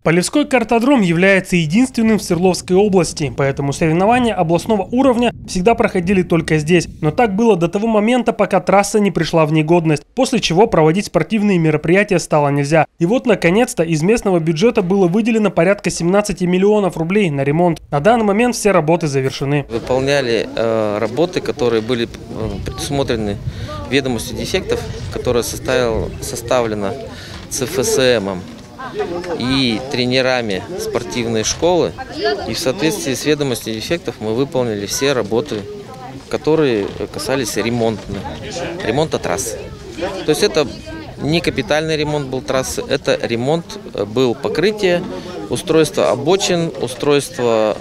Полевской картодром является единственным в Свердловской области, поэтому соревнования областного уровня всегда проходили только здесь. Но так было до того момента, пока трасса не пришла в негодность, после чего проводить спортивные мероприятия стало нельзя. И вот, наконец-то, из местного бюджета было выделено порядка 17 миллионов рублей на ремонт. На данный момент все работы завершены. Выполняли работы, которые были предусмотрены ведомостью дефектов, которая составлена ЦФСМом и тренерами спортивной школы. И в соответствии с ведомостью дефектов мы выполнили все работы, которые касались ремонта трассы. То есть это не капитальный ремонт был трассы, это ремонт был покрытие, устройство обочин, устройство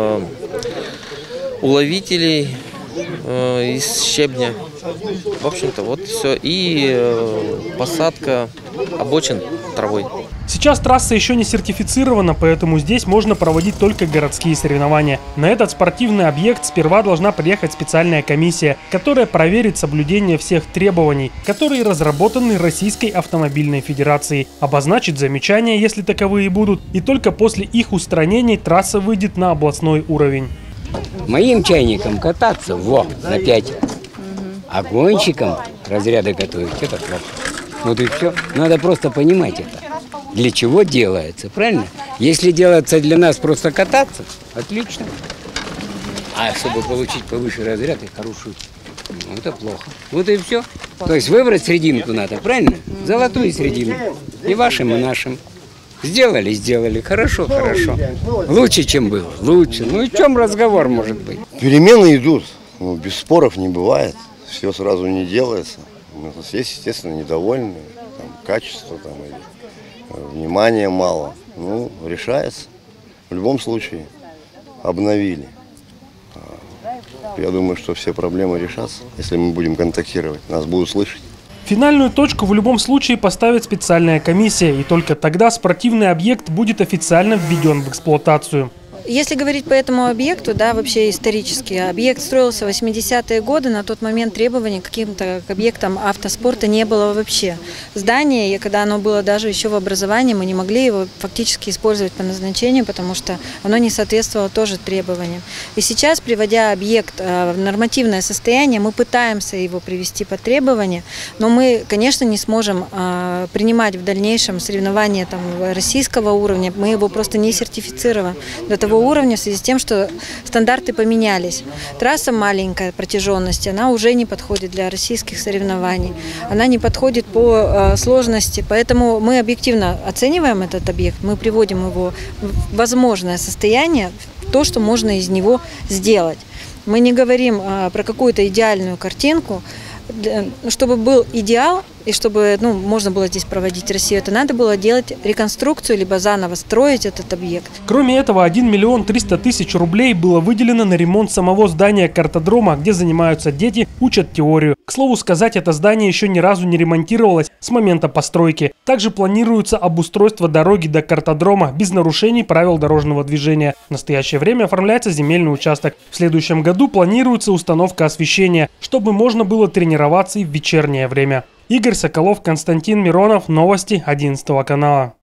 уловителей из щебня. В общем-то, вот все. И посадка обочин травой. Сейчас трасса еще не сертифицирована, поэтому здесь можно проводить только городские соревнования. На этот спортивный объект сперва должна приехать специальная комиссия, которая проверит соблюдение всех требований, которые разработаны Российской автомобильной федерацией, обозначит замечания, если таковые будут, и только после их устранений трасса выйдет на областной уровень. Моим чайникам кататься на 5, а гонщикам разряды готовить это хорошо. Вот и все. Надо просто понимать это. Для чего делается, правильно? Если делается для нас просто кататься, отлично. А чтобы получить повыше разряд и хорошую, это плохо. Вот и все. То есть выбрать срединку надо, правильно? Золотую срединку. И вашим, и нашим. Сделали. Хорошо. Лучше, чем было. Лучше. Ну и в чем разговор может быть? Перемены идут. Без споров не бывает. Все сразу не делается. Есть, естественно, недовольны. Качество внимания мало. Решается. В любом случае обновили. Я думаю, что все проблемы решатся, если мы будем контактировать. Нас будут слышать. Финальную точку в любом случае поставит специальная комиссия, и только тогда спортивный объект будет официально введен в эксплуатацию. Если говорить по этому объекту, да, вообще исторически, объект строился в 80-е годы, на тот момент требований к каким-то объектам автоспорта не было вообще. Здание, когда оно было даже еще в образовании, мы не могли его фактически использовать по назначению, потому что оно не соответствовало тоже требованиям. И сейчас, приводя объект в нормативное состояние, мы пытаемся его привести по требованию, но мы, конечно, не сможем принимать в дальнейшем соревнования российского уровня, мы его просто не сертифицированы до того уровня в связи с тем, что стандарты поменялись. Трасса маленькая протяженности, она уже не подходит для российских соревнований, она не подходит по сложности, поэтому мы объективно оцениваем этот объект, мы приводим его в возможное состояние, то, что можно из него сделать. Мы не говорим про какую-то идеальную картинку. Чтобы был идеал и чтобы можно было здесь проводить Россию, это надо было делать реконструкцию, либо заново строить этот объект. Кроме этого, 1 миллион 300 тысяч рублей было выделено на ремонт самого здания картодрома, где занимаются дети, учат теорию. К слову сказать, это здание еще ни разу не ремонтировалось с момента постройки. Также планируется обустройство дороги до картодрома без нарушений правил дорожного движения. В настоящее время оформляется земельный участок. В следующем году планируется установка освещения, чтобы можно было тренироваться и в вечернее время. Игорь Соколов, Константин Миронов. Новости 11 канала.